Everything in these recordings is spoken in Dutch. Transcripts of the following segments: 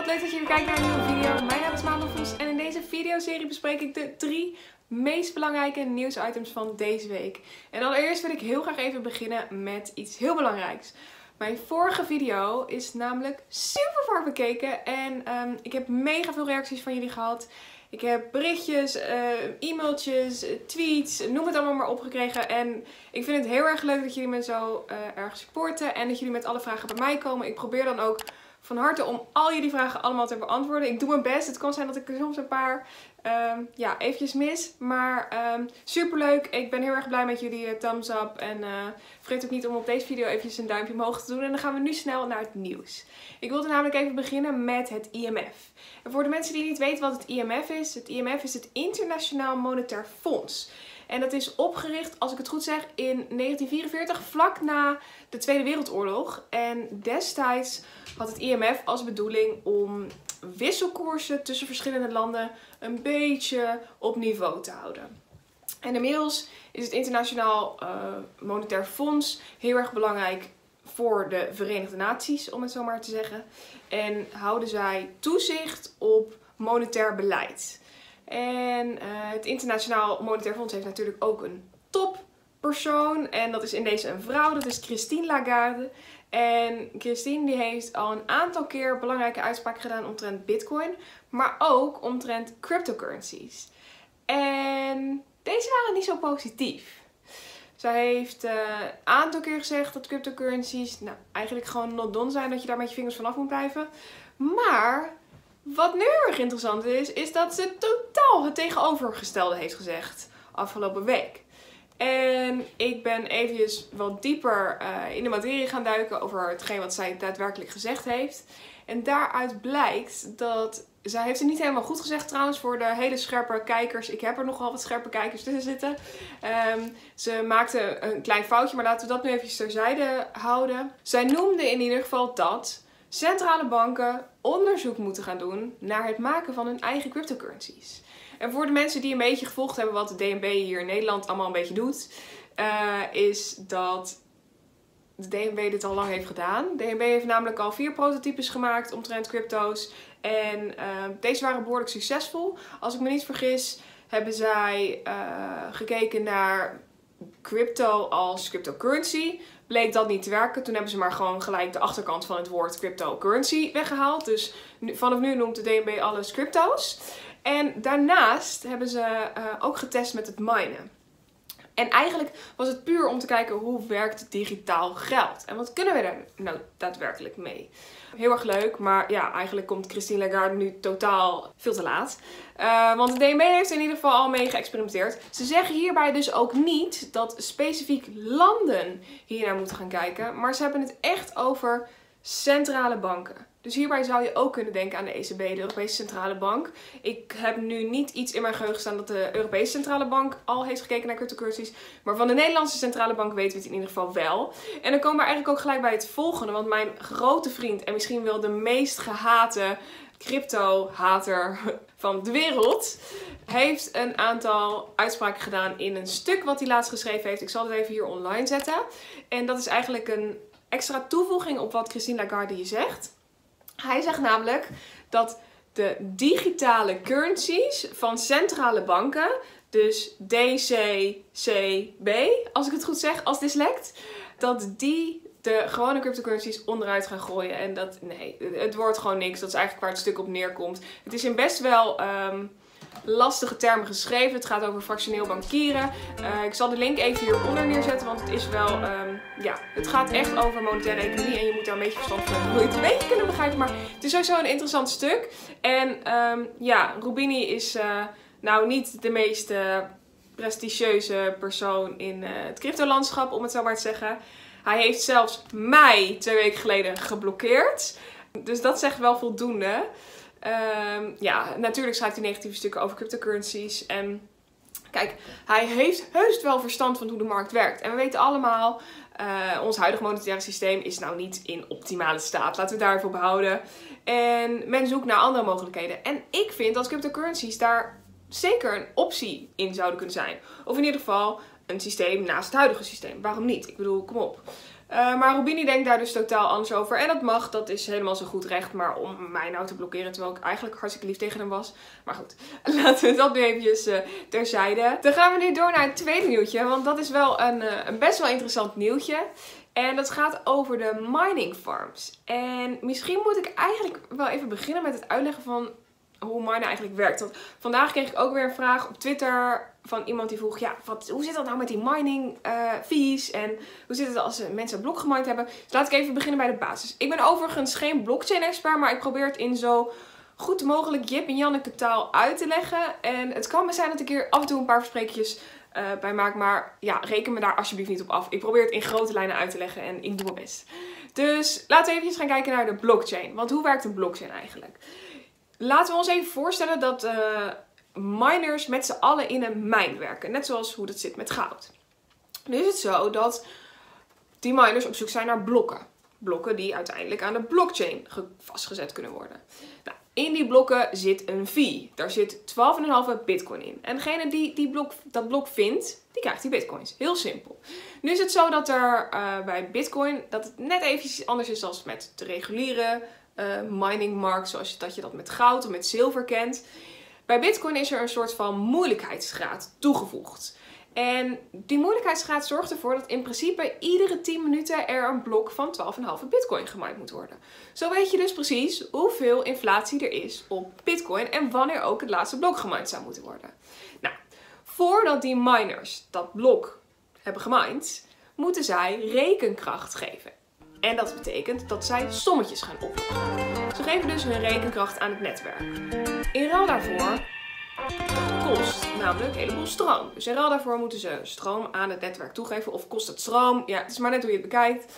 leuk dat je weer kijkt naar een nieuwe video. Mijn naam is Madelon Vos en in deze videoserie bespreek ik de 3 meest belangrijke nieuwsitems van deze week. En allereerst wil ik heel graag even beginnen met iets heel belangrijks. Mijn vorige video is namelijk super vaak bekeken en ik heb mega veel reacties van jullie gehad. Ik heb berichtjes, e-mailtjes, tweets, noem het allemaal maar opgekregen. En ik vind het heel erg leuk dat jullie me zo erg supporten en dat jullie met alle vragen bij mij komen. Ik probeer dan ook van harte om al jullie vragen allemaal te beantwoorden. Ik doe mijn best. Het kan zijn dat ik er soms een paar eventjes mis. Maar super leuk. Ik ben heel erg blij met jullie thumbs up. En vergeet ook niet om op deze video eventjes een duimpje omhoog te doen. En dan gaan we nu snel naar het nieuws. Ik wilde namelijk even beginnen met het IMF. En voor de mensen die niet weten wat het IMF is. Het IMF is het Internationaal Monetair Fonds. En dat is opgericht, als ik het goed zeg, in 1944, vlak na de Tweede Wereldoorlog. En destijds had het IMF als bedoeling om wisselkoersen tussen verschillende landen een beetje op niveau te houden. En inmiddels is het Internationaal Monetair Fonds heel erg belangrijk voor de Verenigde Naties, om het zo maar te zeggen. En houden zij toezicht op monetair beleid. En het Internationaal Monetair Fonds heeft natuurlijk ook een toppersoon. En dat is in deze een vrouw, dat is Christine Lagarde. En Christine die heeft al een aantal keer belangrijke uitspraken gedaan omtrent Bitcoin. Maar ook omtrent cryptocurrencies. En deze waren niet zo positief. Zij heeft een aantal keer gezegd dat cryptocurrencies eigenlijk gewoon not done zijn. Dat je daar met je vingers vanaf moet blijven. Maar wat nu heel erg interessant is, is dat ze totaal het tegenovergestelde heeft gezegd afgelopen week. En ik ben eventjes wat dieper in de materie gaan duiken over hetgeen wat zij daadwerkelijk gezegd heeft. En daaruit blijkt dat, zij heeft het niet helemaal goed gezegd trouwens voor de hele scherpe kijkers. Ik heb er nogal wat scherpe kijkers tussen zitten. Ze maakte een klein foutje, maar laten we dat nu even terzijde houden. Zij noemde in ieder geval dat centrale banken onderzoek moeten gaan doen naar het maken van hun eigen cryptocurrencies. En voor de mensen die een beetje gevolgd hebben wat de DNB hier in Nederland allemaal een beetje doet, is dat de DNB dit al lang heeft gedaan. De DNB heeft namelijk al 4 prototypes gemaakt omtrent crypto's. En deze waren behoorlijk succesvol. Als ik me niet vergis, hebben zij gekeken naar crypto als cryptocurrency. Bleek dat niet te werken. Toen hebben ze maar gewoon gelijk de achterkant van het woord cryptocurrency weggehaald. Dus vanaf nu noemt de DNB alles crypto's. En daarnaast hebben ze ook getest met het minen. En eigenlijk was het puur om te kijken hoe werkt digitaal geld. En wat kunnen we daar nou daadwerkelijk mee? Heel erg leuk, maar ja, eigenlijk komt Christine Lagarde nu totaal veel te laat. Want de DNB heeft in ieder geval al mee geëxperimenteerd. Ze zeggen hierbij dus ook niet dat specifiek landen hiernaar moeten gaan kijken. Maar ze hebben het echt over centrale banken. Dus hierbij zou je ook kunnen denken aan de ECB, de Europese Centrale Bank. Ik heb nu niet iets in mijn geheugen staan dat de Europese Centrale Bank al heeft gekeken naar cryptocurrencies. Maar van de Nederlandse Centrale Bank weten we het in ieder geval wel. En dan komen we eigenlijk ook gelijk bij het volgende. Want mijn grote vriend en misschien wel de meest gehate crypto-hater van de wereld heeft een aantal uitspraken gedaan in een stuk wat hij laatst geschreven heeft. Ik zal het even hier online zetten. En dat is eigenlijk een extra toevoeging op wat Christine Lagarde hier zegt. Hij zegt namelijk dat de digitale currencies van centrale banken, dus DCCB, als ik het goed zeg, als dyslect, dat die de gewone cryptocurrencies onderuit gaan gooien. En dat, nee, het wordt gewoon niks. Dat is eigenlijk waar het stuk op neerkomt. Het is in best wel lastige termen geschreven. Het gaat over fractioneel bankieren. Ik zal de link even hieronder neerzetten, want het is wel, het gaat echt over monetaire economie en je moet daar een beetje verstand van hebben. Wil je het een beetje kunnen begrijpen, maar het is sowieso een interessant stuk. En Roubini is nou niet de meest prestigieuze persoon in het cryptolandschap, om het zo maar te zeggen. Hij heeft zelfs mij 2 weken geleden geblokkeerd. Dus dat zegt wel voldoende. Natuurlijk schrijft hij negatieve stukken over cryptocurrencies. En kijk, hij heeft heus wel verstand van hoe de markt werkt. En we weten allemaal, ons huidige monetaire systeem is nou niet in optimale staat. Laten we het daarvoor behouden. En men zoekt naar andere mogelijkheden. En ik vind dat cryptocurrencies daar zeker een optie in zouden kunnen zijn. Of in ieder geval een systeem naast het huidige systeem. Waarom niet? Ik bedoel, kom op. Maar Roubini denkt daar dus totaal anders over. En dat mag, dat is helemaal zo goed recht. Maar om mij nou te blokkeren, terwijl ik eigenlijk hartstikke lief tegen hem was. Maar goed, laten we dat nu eventjes terzijde. Dan gaan we nu door naar het tweede nieuwtje. Want dat is wel een best wel interessant nieuwtje. En dat gaat over de mining farms. En misschien moet ik eigenlijk wel even beginnen met het uitleggen van hoe minen eigenlijk werkt. Want vandaag kreeg ik ook weer een vraag op Twitter van iemand die vroeg, ja, hoe zit dat nou met die mining fees? En hoe zit het als mensen een blok gemined hebben? Dus laat ik even beginnen bij de basis. Ik ben overigens geen blockchain expert, maar ik probeer het in zo goed mogelijk Jip en Janneke taal uit te leggen. En het kan me zijn dat ik hier af en toe een paar versprekertjes bij maak, maar ja, reken me daar alsjeblieft niet op af. Ik probeer het in grote lijnen uit te leggen en ik doe mijn best. Dus laten we even gaan kijken naar de blockchain. Want hoe werkt een blockchain eigenlijk? Laten we ons even voorstellen dat miners met z'n allen in een mijn werken. Net zoals hoe dat zit met goud. Nu is het zo dat die miners op zoek zijn naar blokken. Blokken die uiteindelijk aan de blockchain vastgezet kunnen worden. Nou, in die blokken zit een fee. Daar zit 12,5 bitcoin in. En degene die dat blok vindt, die krijgt die bitcoins. Heel simpel. Nu is het zo dat er bij bitcoin dat het net eventjes anders is dan met de reguliere miningmarkt, zoals dat je dat met goud of met zilver kent. Bij bitcoin is er een soort van moeilijkheidsgraad toegevoegd. En die moeilijkheidsgraad zorgt ervoor dat in principe iedere 10 minuten er een blok van 12,5 bitcoin gemined moet worden. Zo weet je dus precies hoeveel inflatie er is op bitcoin en wanneer ook het laatste blok gemined zou moeten worden. Nou, voordat die miners dat blok hebben gemined, moeten zij rekenkracht geven. En dat betekent dat zij sommetjes gaan oplossen. Ze geven dus hun rekenkracht aan het netwerk. In ruil daarvoor kost namelijk een heleboel stroom. Dus in ruil daarvoor moeten ze stroom aan het netwerk toegeven. Of kost het stroom? Ja, het is maar net hoe je het bekijkt.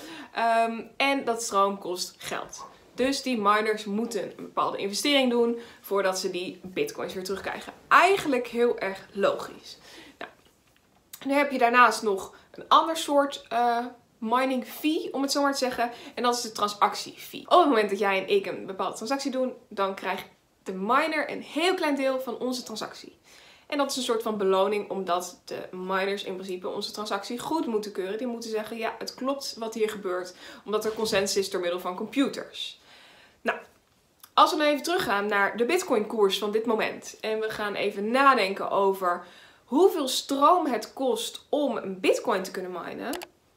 En dat stroom kost geld. Dus die miners moeten een bepaalde investering doen voordat ze die bitcoins weer terugkrijgen. Eigenlijk heel erg logisch. Nou, nu heb je daarnaast nog een ander soort mining fee, om het zo maar te zeggen. En dat is de transactie fee. Op het moment dat jij en ik een bepaalde transactie doen, dan krijgt de miner een heel klein deel van onze transactie. En dat is een soort van beloning, omdat de miners in principe onze transactie goed moeten keuren. Die moeten zeggen, ja, het klopt wat hier gebeurt, omdat er consensus is door middel van computers. Nou, als we dan even teruggaan naar de bitcoin koers van dit moment. En we gaan even nadenken over hoeveel stroom het kost om een bitcoin te kunnen minen.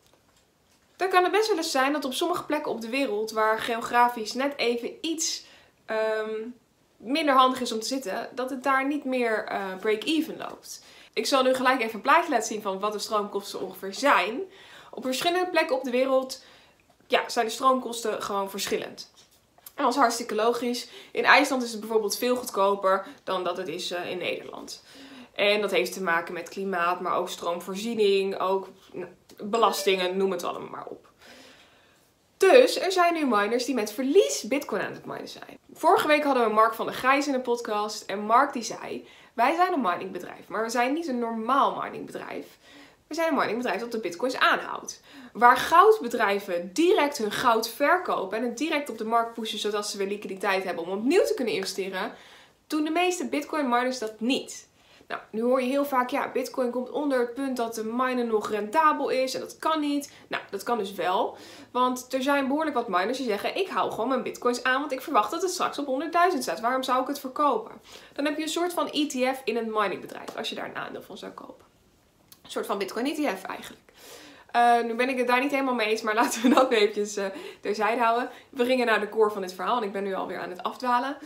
Dan kan het best wel eens zijn dat op sommige plekken op de wereld, waar geografisch net even iets minder handig is om te zitten, dat het daar niet meer break-even loopt. Ik zal nu gelijk even een plaatje laten zien van wat de stroomkosten ongeveer zijn. Op verschillende plekken op de wereld zijn de stroomkosten gewoon verschillend. En dat is hartstikke logisch. In IJsland is het bijvoorbeeld veel goedkoper dan dat het is in Nederland. En dat heeft te maken met klimaat, maar ook stroomvoorziening, ook belastingen, noem het allemaal maar op. Dus er zijn nu miners die met verlies bitcoin aan het minen zijn. Vorige week hadden we Mark van der Gijs in de podcast. En Mark die zei, wij zijn een miningbedrijf, maar we zijn niet een normaal miningbedrijf. We zijn een miningbedrijf dat de bitcoins aanhoudt. Waar goudbedrijven direct hun goud verkopen en het direct op de markt pushen zodat ze weer liquiditeit hebben om opnieuw te kunnen investeren, doen de meeste bitcoin miners dat niet. Nou, nu hoor je heel vaak, ja, bitcoin komt onder het punt dat de minen nog rentabel is en dat kan niet. Nou, dat kan dus wel, want er zijn behoorlijk wat miners die zeggen, ik hou gewoon mijn bitcoins aan, want ik verwacht dat het straks op 100.000 staat. Waarom zou ik het verkopen? Dan heb je een soort van ETF in een miningbedrijf, als je daar een aandeel van zou kopen. Een soort van bitcoin ETF eigenlijk. Nu ben ik het daar niet helemaal mee eens, maar laten we dat eventjes terzijde houden. We gingen naar de core van dit verhaal en ik ben nu alweer aan het afdwalen.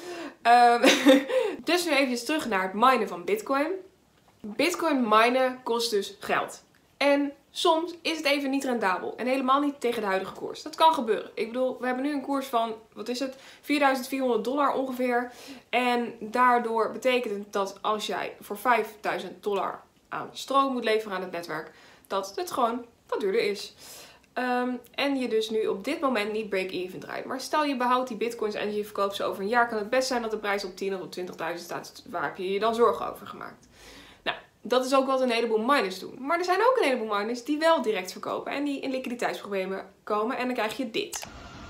Dus nu eventjes terug naar het minen van bitcoin. Bitcoin minen kost dus geld. En soms is het even niet rendabel. En helemaal niet tegen de huidige koers. Dat kan gebeuren. Ik bedoel, we hebben nu een koers van, wat is het? $4.400 ongeveer. En daardoor betekent het dat als jij voor $5.000 aan stroom moet leveren aan het netwerk, dat het gewoon wat duurder is. En je dus nu op dit moment niet break-even draait. Maar stel je behoudt die bitcoins en je verkoopt ze over een jaar, kan het best zijn dat de prijs op 10 of op 20.000 staat. Waar heb je je dan zorgen over gemaakt? Nou, dat is ook wat een heleboel miners doen. Maar er zijn ook een heleboel miners die wel direct verkopen en die in liquiditeitsproblemen komen. En dan krijg je dit.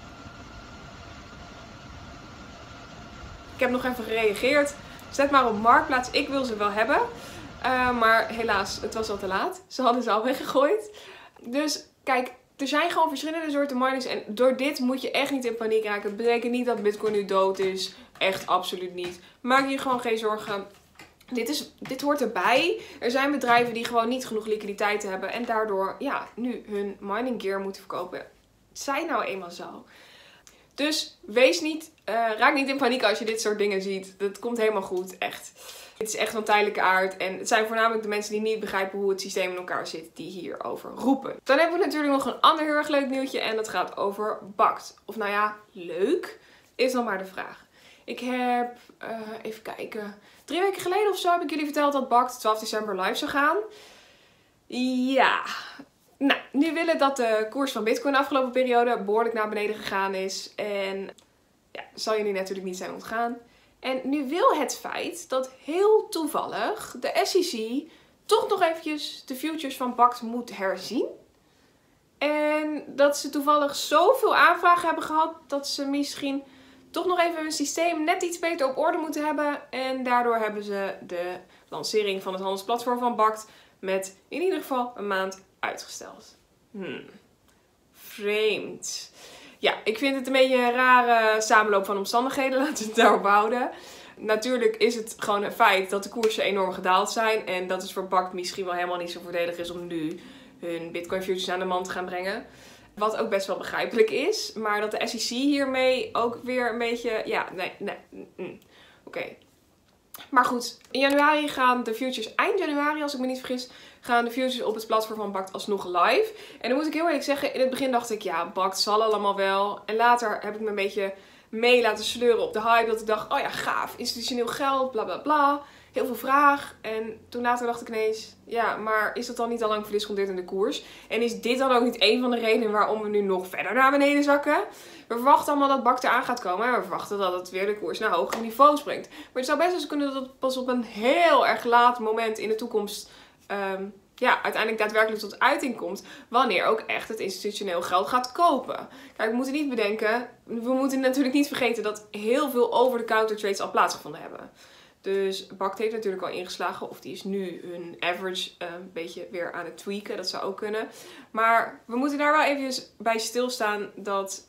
Ik heb nog even gereageerd. Zet maar op Marktplaats, ik wil ze wel hebben. Maar helaas, het was al te laat. Ze hadden ze al weggegooid. Dus kijk, Er zijn gewoon verschillende soorten miners en door dit moet je echt niet in paniek raken. Het betekent niet dat Bitcoin nu dood is. Echt absoluut niet. Maak je gewoon geen zorgen. Dit hoort erbij. Er zijn bedrijven die gewoon niet genoeg liquiditeit hebben en daardoor ja, nu hun mining gear moeten verkopen. Zij nou eenmaal zo. Dus raak niet in paniek als je dit soort dingen ziet. Dat komt helemaal goed, echt. Het is echt van tijdelijke aard. En het zijn voornamelijk de mensen die niet begrijpen hoe het systeem in elkaar zit, die hierover roepen. Dan hebben we natuurlijk nog een ander heel erg leuk nieuwtje. En dat gaat over BACT. Of nou ja, leuk is dan maar de vraag. Ik heb, even kijken, 3 weken geleden of zo heb ik jullie verteld dat BACT 12 december live zou gaan. Ja, nou, nu willen dat de koers van Bitcoin de afgelopen periode behoorlijk naar beneden gegaan is. En ja, zal jullie natuurlijk niet zijn ontgaan. En nu wil het feit dat heel toevallig de SEC toch nog eventjes de futures van BACT moet herzien. En dat ze toevallig zoveel aanvragen hebben gehad dat ze misschien toch nog even hun systeem net iets beter op orde moeten hebben. En daardoor hebben ze de lancering van het handelsplatform van BACT met in ieder geval een maand uitgesteld. Vreemd. Ja, ik vind het een beetje een rare samenloop van omstandigheden. Laten we het daarop houden. Natuurlijk is het gewoon een feit dat de koersen enorm gedaald zijn. En dat het voor BACT misschien wel helemaal niet zo voordelig is om nu hun Bitcoin futures aan de man te gaan brengen. Wat ook best wel begrijpelijk is. Maar dat de SEC hiermee ook weer een beetje... Ja, nee. Oké. Maar goed, in januari gaan de futures, eind januari als ik me niet vergis, gaan de futures op het platform van BACT alsnog live. En dan moet ik heel eerlijk zeggen, in het begin dacht ik, ja, BACT zal allemaal wel. En later heb ik me een beetje mee laten sleuren op de hype. Dat ik dacht, oh ja, gaaf, institutioneel geld, bla bla bla. Heel veel vraag. En toen later dacht ik ineens, ja, maar is dat dan niet al lang verdisconteerd in de koers? En is dit dan ook niet een van de redenen waarom we nu nog verder naar beneden zakken? We verwachten allemaal dat BACT eraan gaat komen. En we verwachten dat het weer de koers naar hogere niveaus brengt. Maar het zou best eens kunnen dat het pas op een heel erg laat moment in de toekomst uiteindelijk daadwerkelijk tot uiting komt. Wanneer ook echt het institutioneel geld gaat kopen. Kijk, we moeten niet bedenken, we moeten natuurlijk niet vergeten dat heel veel over-the-counter trades al plaatsgevonden hebben. Dus BACT heeft natuurlijk al ingeslagen. Of die is nu hun average een beetje weer aan het tweaken. Dat zou ook kunnen. Maar we moeten daar wel even bij stilstaan dat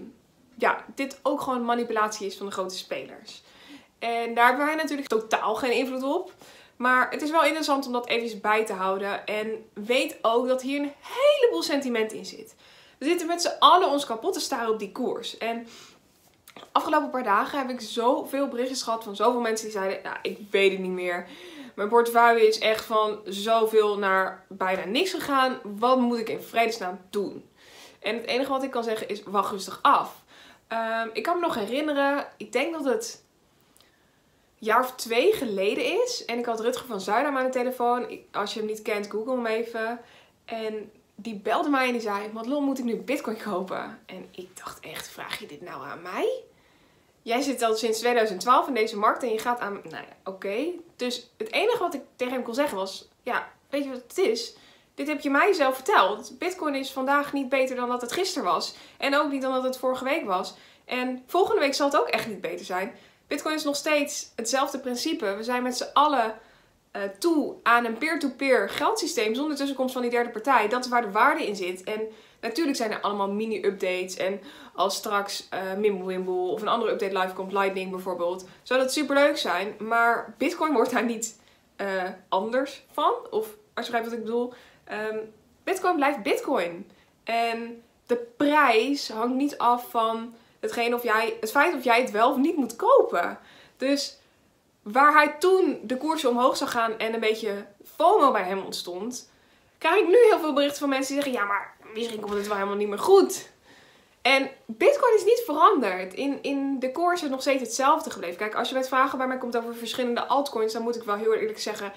dit ook gewoon manipulatie is van de grote spelers. En daar hebben wij natuurlijk totaal geen invloed op. Maar het is wel interessant om dat even bij te houden. En weet ook dat hier een heleboel sentiment in zit. We zitten met z'n allen ons kapot te staren op die koers. En afgelopen paar dagen heb ik zoveel berichtjes gehad van zoveel mensen die zeiden, nou, ik weet het niet meer. Mijn portefeuille is echt van zoveel naar bijna niks gegaan. Wat moet ik in vredesnaam doen? En het enige wat ik kan zeggen is, wacht rustig af. Ik kan me nog herinneren, ik denk dat het een jaar of 2 geleden is. En ik had Rutger van Zuidam aan de telefoon. Als je hem niet kent, google hem even. En die belde mij en die zei, Madelon, moet ik nu Bitcoin kopen? En ik dacht echt, vraag je dit nou aan mij? Jij zit al sinds 2012 in deze markt en je gaat aan... Nou ja, oké. Dus het enige wat ik tegen hem kon zeggen was, ja, weet je wat het is? Dit heb je mij zelf verteld. Bitcoin is vandaag niet beter dan dat het gisteren was. En ook niet dan dat het vorige week was. En volgende week zal het ook echt niet beter zijn. Bitcoin is nog steeds hetzelfde principe. We zijn met z'n allen toe aan een peer-to-peer geldsysteem zonder tussenkomst van die derde partij. Dat is waar de waarde in zit. En natuurlijk zijn er allemaal mini-updates. En als straks Mimblewimble of een andere update live komt, Lightning bijvoorbeeld, zou dat superleuk zijn. Maar Bitcoin wordt daar niet anders van. Of als je begrijpt wat ik bedoel. Bitcoin blijft Bitcoin. En de prijs hangt niet af van het feit of jij het wel of niet moet kopen. Dus waar hij toen de koersen omhoog zou gaan en een beetje FOMO bij hem ontstond, krijg ik nu heel veel berichten van mensen die zeggen, ja, maar misschien komt het wel helemaal niet meer goed. En Bitcoin is niet veranderd. In de koers is nog steeds hetzelfde gebleven. Kijk, als je met vragen bij mij komt over verschillende altcoins, dan moet ik wel heel eerlijk zeggen,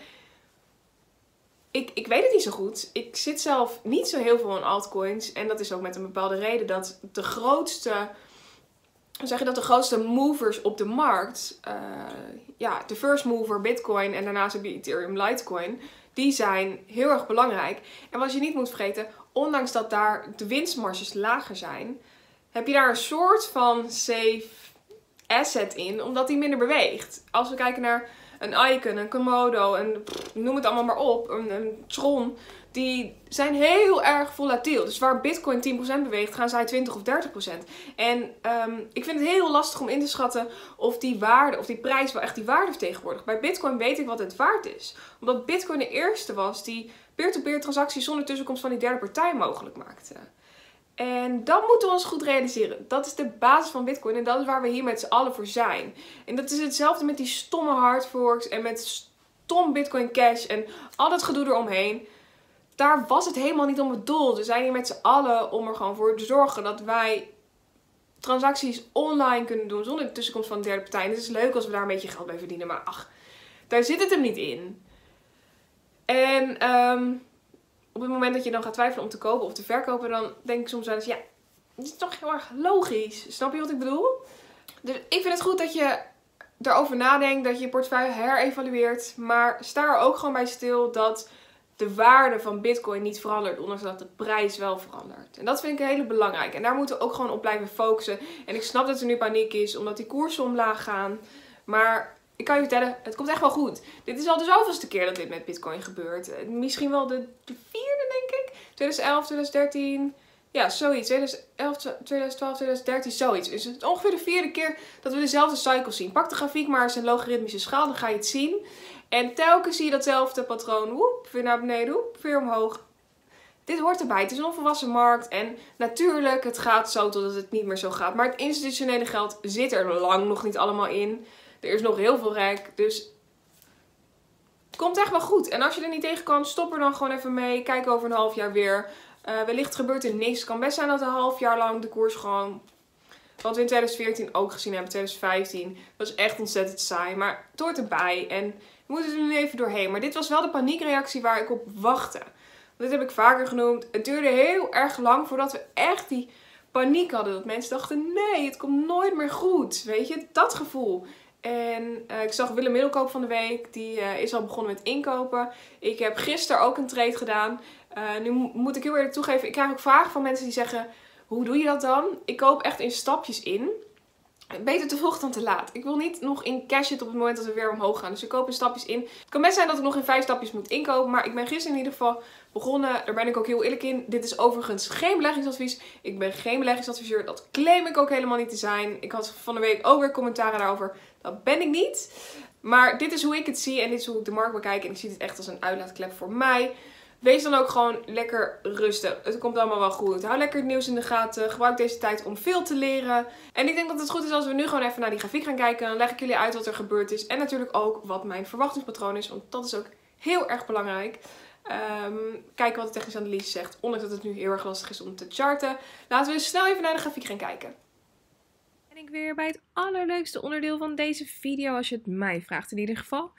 ik weet het niet zo goed. Ik zit zelf niet zo heel veel in altcoins. En dat is ook met een bepaalde reden dat de grootste movers op de markt, de first mover Bitcoin en daarnaast heb je Ethereum Litecoin, die zijn heel erg belangrijk. En wat je niet moet vergeten, ondanks dat daar de winstmarges lager zijn, heb je daar een soort van safe asset in, omdat die minder beweegt. Als we kijken naar een Icon, een Komodo, noem het allemaal maar op, een Tron, die zijn heel erg volatiel. Dus waar Bitcoin 10% beweegt, gaan zij 20 of 30%. En ik vind het heel lastig om in te schatten of die waarde, of die prijs wel echt die waarde vertegenwoordigt. Bij Bitcoin weet ik wat het waard is. Omdat Bitcoin de eerste was die peer-to-peer transacties zonder tussenkomst van die derde partij mogelijk maakte. En dat moeten we ons goed realiseren. Dat is de basis van Bitcoin en dat is waar we hier met z'n allen voor zijn. En dat is hetzelfde met die stomme hardforks en met stom Bitcoin Cash en al dat gedoe eromheen. Daar was het helemaal niet om bedoeld. We zijn hier met z'n allen om er gewoon voor te zorgen dat wij transacties online kunnen doen zonder de tussenkomst van een derde partij. En het is leuk als we daar een beetje geld bij verdienen, maar ach, daar zit het hem niet in. En op het moment dat je dan gaat twijfelen om te kopen of te verkopen, dan denk ik soms wel eens, ja, dit is toch heel erg logisch. Snap je wat ik bedoel? Dus ik vind het goed dat je erover nadenkt, dat je je portefeuille herevalueert. Maar sta er ook gewoon bij stil dat de waarde van Bitcoin niet verandert, ondanks dat de prijs wel verandert. En dat vind ik een hele belangrijke. En daar moeten we ook gewoon op blijven focussen. En ik snap dat er nu paniek is, omdat die koersen omlaag gaan. Maar ik kan je vertellen, het komt echt wel goed. Dit is al de zoveelste keer dat dit met Bitcoin gebeurt. Misschien wel de vierde, denk ik. 2011, 2013... Ja, zoiets. 2011, 2012, 2013, zoiets. Dus het is ongeveer de vierde keer dat we dezelfde cycle zien. Pak de grafiek maar eens een logaritmische schaal, dan ga je het zien. En telkens zie je datzelfde patroon. Woep, weer naar beneden, woep, weer omhoog. Dit hoort erbij. Het is een onvolwassen markt. En natuurlijk, het gaat zo totdat het niet meer zo gaat. Maar het institutionele geld zit er lang nog niet allemaal in. Er is nog heel veel rek. Dus het komt echt wel goed. En als je er niet tegen kan, stop er dan gewoon even mee. Kijk over een half jaar weer. Wellicht gebeurt er niks. Het kan best zijn dat een half jaar lang de koers gewoon... Wat we in 2014 ook gezien hebben, 2015. Dat was echt ontzettend saai. Maar het hoort erbij. En we moeten er nu even doorheen. Maar dit was wel de paniekreactie waar ik op wachtte. Dit heb ik vaker genoemd. Het duurde heel erg lang voordat we echt die paniek hadden. Dat mensen dachten, nee, het komt nooit meer goed. Weet je, dat gevoel. En ik zag Willem Middelkoop van de week. Die is al begonnen met inkopen. Ik heb gisteren ook een trade gedaan. Nu moet ik heel eerlijk toegeven. Ik krijg ook vragen van mensen die zeggen... Hoe doe je dat dan? Ik koop echt in stapjes in. Beter te vroeg dan te laat. Ik wil niet nog in cash zitten op het moment dat we weer omhoog gaan. Dus ik koop in stapjes in. Het kan best zijn dat ik nog in 5 stapjes moet inkopen. Maar ik ben gisteren in ieder geval begonnen. Daar ben ik ook heel eerlijk in. Dit is overigens geen beleggingsadvies. Ik ben geen beleggingsadviseur. Dat claim ik ook helemaal niet te zijn. Ik had van de week ook weer commentaren daarover. Dat ben ik niet. Maar dit is hoe ik het zie. En dit is hoe ik de markt bekijk. En ik zie het echt als een uitlaatklep voor mij. Wees dan ook gewoon lekker rustig. Het komt allemaal wel goed. Hou lekker het nieuws in de gaten. Gebruik deze tijd om veel te leren. En ik denk dat het goed is als we nu gewoon even naar die grafiek gaan kijken. Dan leg ik jullie uit wat er gebeurd is. En natuurlijk ook wat mijn verwachtingspatroon is. Want dat is ook heel erg belangrijk. Kijken wat de technische analyse zegt. Ondanks dat het nu heel erg lastig is om te charten. Laten we snel even naar de grafiek gaan kijken. En ik weer bij het allerleukste onderdeel van deze video, als je het mij vraagt in ieder geval.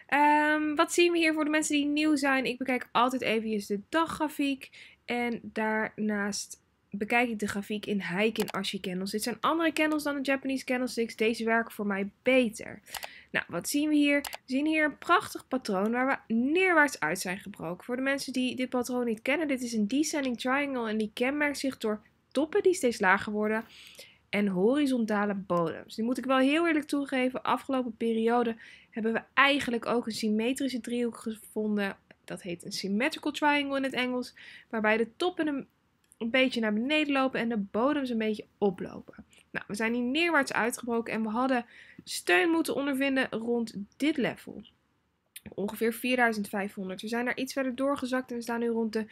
Wat zien we hier voor de mensen die nieuw zijn? Ik bekijk altijd even de daggrafiek en daarnaast bekijk ik de grafiek in Heikin Ashi candles. Dit zijn andere candles dan de Japanese candlesticks. Deze werken voor mij beter. Nou, wat zien we hier? We zien hier een prachtig patroon waar we neerwaarts uit zijn gebroken. Voor de mensen die dit patroon niet kennen, dit is een descending triangle en die kenmerkt zich door toppen die steeds lager worden en horizontale bodems. Die moet ik wel heel eerlijk toegeven. Afgelopen periode hebben we eigenlijk ook een symmetrische driehoek gevonden. Dat heet een symmetrical triangle in het Engels. Waarbij de toppen een beetje naar beneden lopen en de bodems een beetje oplopen. Nou, we zijn hier neerwaarts uitgebroken en we hadden steun moeten ondervinden rond dit level. Ongeveer 4500. We zijn daar iets verder doorgezakt en we staan nu rond de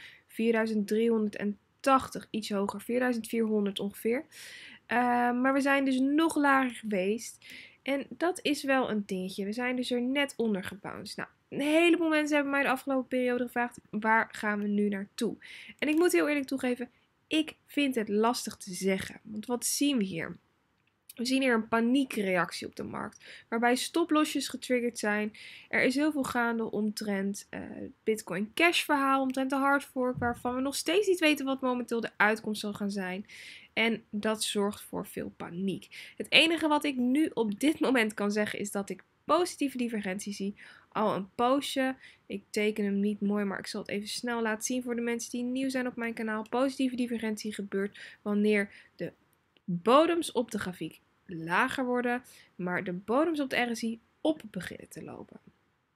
4380. Iets hoger, 4400 ongeveer. Maar we zijn dus nog lager geweest. En dat is wel een dingetje. We zijn dus er net onder gebounced. Nou, een heleboel mensen hebben mij de afgelopen periode gevraagd, waar gaan we nu naartoe? En ik moet heel eerlijk toegeven, ik vind het lastig te zeggen. Want wat zien we hier? We zien hier een paniekreactie op de markt, waarbij stoplosjes getriggerd zijn. Er is heel veel gaande omtrent Bitcoin Cash verhaal, omtrent de hard fork, waarvan we nog steeds niet weten wat momenteel de uitkomst zal gaan zijn. En dat zorgt voor veel paniek. Het enige wat ik nu op dit moment kan zeggen is dat ik positieve divergentie zie. Al een poosje. Ik teken hem niet mooi, maar ik zal het even snel laten zien voor de mensen die nieuw zijn op mijn kanaal. Positieve divergentie gebeurt wanneer de bodems op de grafiek lager worden, maar de bodems op de RSI op beginnen te lopen.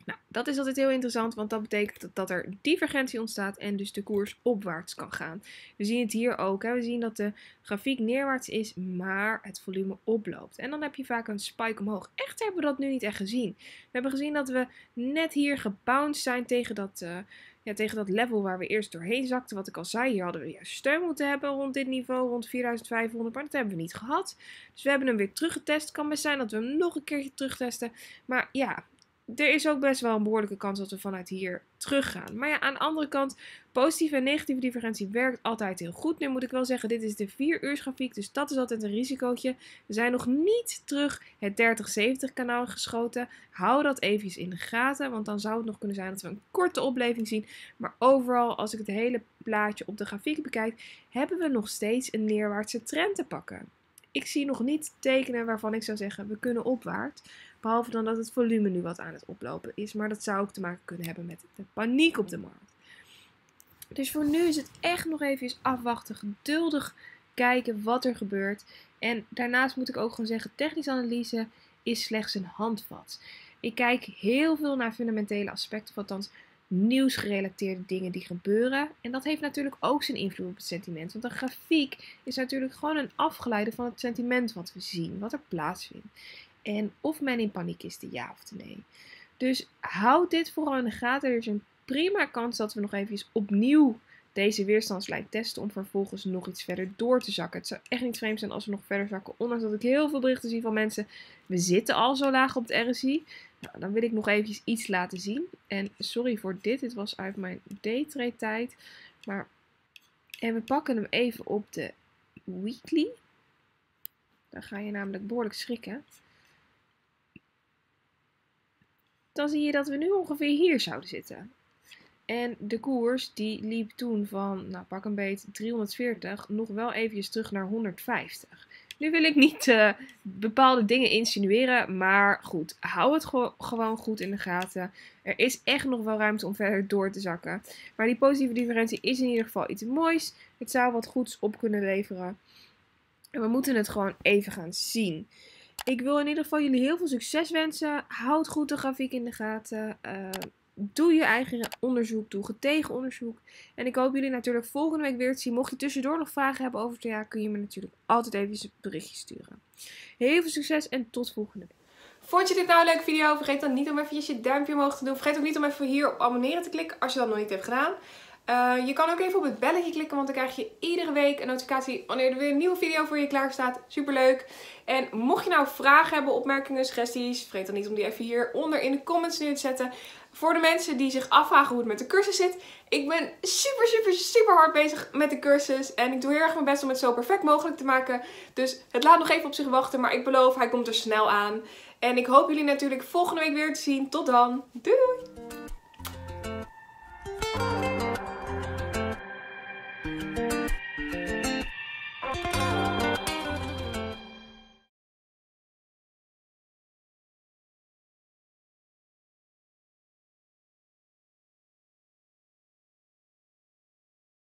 Nou, dat is altijd heel interessant, want dat betekent dat er divergentie ontstaat en dus de koers opwaarts kan gaan. We zien het hier ook. Hè? We zien dat de grafiek neerwaarts is, maar het volume oploopt. En dan heb je vaak een spike omhoog. Echt hebben we dat nu niet echt gezien. We hebben gezien dat we net hier gebounced zijn tegen dat level waar we eerst doorheen zakten. Wat ik al zei, hier hadden we juist steun moeten hebben rond dit niveau, rond 4500, maar dat hebben we niet gehad. Dus we hebben hem weer teruggetest. Het kan best zijn dat we hem nog een keertje terugtesten. Maar ja, er is ook best wel een behoorlijke kans dat we vanuit hier teruggaan. Maar ja, aan de andere kant, positieve en negatieve divergentie werkt altijd heel goed. Nu moet ik wel zeggen, dit is de 4-uurs grafiek, dus dat is altijd een risicootje. We zijn nog niet terug het 30-70 kanaal geschoten. Hou dat eventjes in de gaten, want dan zou het nog kunnen zijn dat we een korte opleving zien. Maar overal, als ik het hele plaatje op de grafiek bekijk, hebben we nog steeds een neerwaartse trend te pakken. Ik zie nog niet tekenen waarvan ik zou zeggen, we kunnen opwaarts. Behalve dan dat het volume nu wat aan het oplopen is. Maar dat zou ook te maken kunnen hebben met de paniek op de markt. Dus voor nu is het echt nog even afwachten. Geduldig kijken wat er gebeurt. En daarnaast moet ik ook gewoon zeggen, technische analyse is slechts een handvat. Ik kijk heel veel naar fundamentele aspecten. Of althans nieuwsgerelateerde dingen die gebeuren. En dat heeft natuurlijk ook zijn invloed op het sentiment. Want een grafiek is natuurlijk gewoon een afgeleide van het sentiment wat we zien. Wat er plaatsvindt. En of men in paniek is, de ja of de nee. Dus houd dit vooral in de gaten. Er is een prima kans dat we nog even opnieuw deze weerstandslijn testen. Om vervolgens nog iets verder door te zakken. Het zou echt niet vreemd zijn als we nog verder zakken. Ondanks dat ik heel veel berichten zie van mensen. We zitten al zo laag op het RSI. Nou, dan wil ik nog eventjes iets laten zien. En sorry voor dit. Dit was uit mijn daytrade tijd. En we pakken hem even op de weekly. Dan ga je namelijk behoorlijk schrikken. Dan zie je dat we nu ongeveer hier zouden zitten. En de koers die liep toen van, nou pak een beet, 340 nog wel eventjes terug naar 150. Nu wil ik niet bepaalde dingen insinueren, maar goed, hou het gewoon goed in de gaten. Er is echt nog wel ruimte om verder door te zakken. Maar die positieve differentie is in ieder geval iets moois. Het zou wat goeds op kunnen leveren. En we moeten het gewoon even gaan zien. Ik wil in ieder geval jullie heel veel succes wensen. Houd goed de grafiek in de gaten. Doe je eigen onderzoek. Doe tegenonderzoek. En ik hoop jullie natuurlijk volgende week weer te zien. Mocht je tussendoor nog vragen hebben over het jaar, kun je me natuurlijk altijd even een berichtje sturen. Heel veel succes en tot volgende week. Vond je dit nou een leuke video? Vergeet dan niet om even je duimpje omhoog te doen. Vergeet ook niet om even hier op abonneren te klikken als je dat nog niet hebt gedaan. Je kan ook even op het belletje klikken, want dan krijg je iedere week een notificatie wanneer er weer een nieuwe video voor je klaar staat. Superleuk! En mocht je nou vragen hebben, opmerkingen, suggesties, vergeet dan niet om die even hieronder in de comments neer te zetten. Voor de mensen die zich afvragen hoe het met de cursus zit. Ik ben super hard bezig met de cursus. En ik doe heel erg mijn best om het zo perfect mogelijk te maken. Dus het laat nog even op zich wachten, maar ik beloof, hij komt er snel aan. En ik hoop jullie natuurlijk volgende week weer te zien. Tot dan! Doei!